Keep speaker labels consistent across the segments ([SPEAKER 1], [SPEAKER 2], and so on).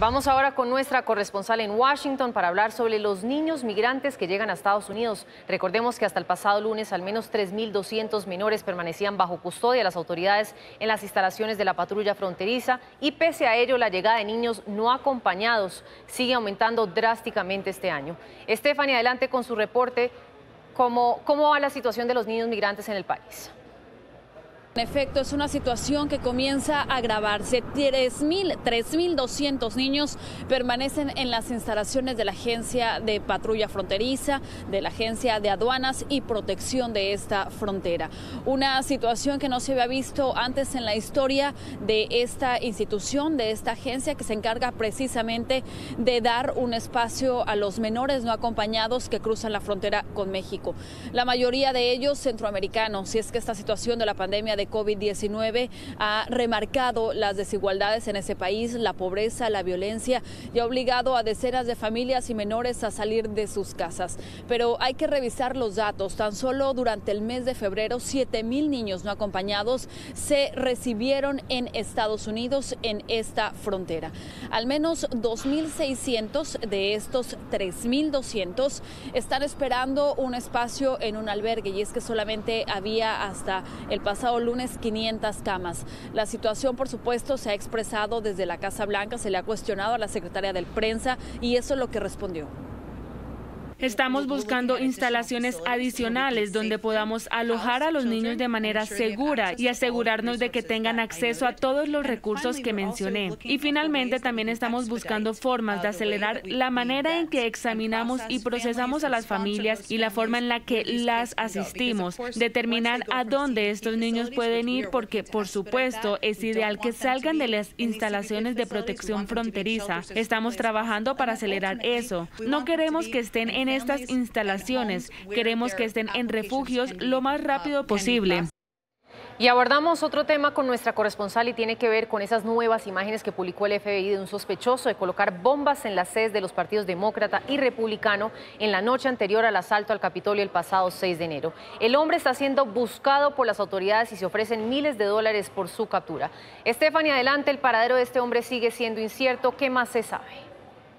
[SPEAKER 1] Vamos ahora con nuestra corresponsal en Washington para hablar sobre los niños migrantes que llegan a Estados Unidos. Recordemos que hasta el pasado lunes al menos 3.200 menores permanecían bajo custodia de las autoridades en las instalaciones de la patrulla fronteriza y pese a ello la llegada de niños no acompañados sigue aumentando drásticamente este año. Stephanie, adelante con su reporte. ¿Cómo va la situación de los niños migrantes en el país?
[SPEAKER 2] En efecto, es una situación que comienza a agravarse. 3.200 niños permanecen en las instalaciones de la Agencia de Patrulla Fronteriza, de la Agencia de Aduanas y Protección de esta frontera. Una situación que no se había visto antes en la historia de esta institución, de esta agencia que se encarga precisamente de dar un espacio a los menores no acompañados que cruzan la frontera con México. La mayoría de ellos centroamericanos, y es que esta situación de la pandemia de COVID-19 ha remarcado las desigualdades en ese país, la pobreza, la violencia y ha obligado a decenas de familias y menores a salir de sus casas. Pero hay que revisar los datos. Tan solo durante el mes de febrero, 7.000 niños no acompañados se recibieron en Estados Unidos en esta frontera. Al menos 2.600 de estos 3.200 están esperando un espacio en un albergue, y es que solamente había hasta el pasado lunes 500 camas. La situación, por supuesto, se ha expresado desde la Casa Blanca, se le ha cuestionado a la secretaria de Prensa y eso es lo que respondió.
[SPEAKER 3] Estamos buscando instalaciones adicionales donde podamos alojar a los niños de manera segura y asegurarnos de que tengan acceso a todos los recursos que mencioné. Y finalmente también estamos buscando formas de acelerar la manera en que examinamos y procesamos a las familias y la forma en la que las asistimos, determinar a dónde estos niños pueden ir porque, por supuesto, es ideal que salgan de las instalaciones de protección fronteriza. Estamos trabajando para acelerar eso. No queremos que estén en estas instalaciones, queremos que estén en refugios lo más rápido posible.
[SPEAKER 1] Y abordamos otro tema con nuestra corresponsal y tiene que ver con esas nuevas imágenes que publicó el FBI de un sospechoso de colocar bombas en las sedes de los partidos demócrata y republicano en la noche anterior al asalto al Capitolio el pasado 6 de enero. El hombre está siendo buscado por las autoridades y se ofrecen miles de dólares por su captura. Stephanie, adelante, el paradero de este hombre sigue siendo incierto. ¿Qué más se sabe?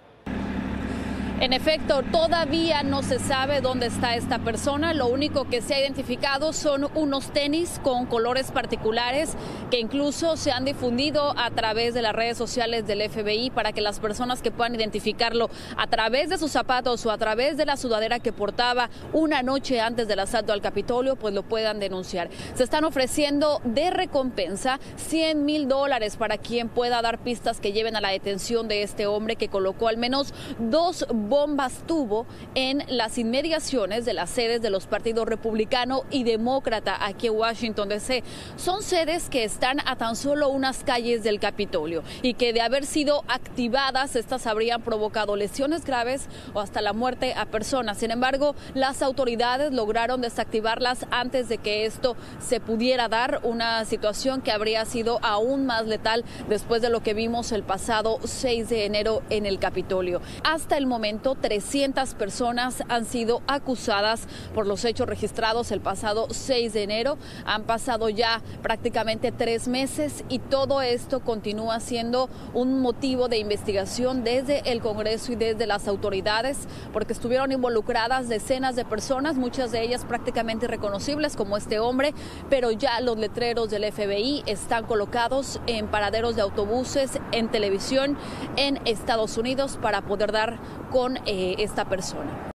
[SPEAKER 2] En efecto, todavía no se sabe dónde está esta persona. Lo único que se ha identificado son unos tenis con colores particulares que incluso se han difundido a través de las redes sociales del FBI para que las personas que puedan identificarlo a través de sus zapatos o a través de la sudadera que portaba una noche antes del asalto al Capitolio, pues lo puedan denunciar. Se están ofreciendo de recompensa $100,000 para quien pueda dar pistas que lleven a la detención de este hombre que colocó al menos 2 bombas tuvo en las inmediaciones de las sedes de los partidos republicano y demócrata aquí en Washington, D.C. Son sedes que están a tan solo unas calles del Capitolio y que de haber sido activadas, estas habrían provocado lesiones graves o hasta la muerte a personas. Sin embargo, las autoridades lograron desactivarlas antes de que esto se pudiera dar, una situación que habría sido aún más letal después de lo que vimos el pasado 6 de enero en el Capitolio. Hasta el momento, 300 personas han sido acusadas por los hechos registrados el pasado 6 de enero. Han pasado ya prácticamente 3 meses y todo esto continúa siendo un motivo de investigación desde el Congreso y desde las autoridades, porque estuvieron involucradas decenas de personas, muchas de ellas prácticamente irreconocibles como este hombre, pero ya los letreros del FBI están colocados en paraderos de autobuses, en televisión en Estados Unidos para poder dar con esta persona.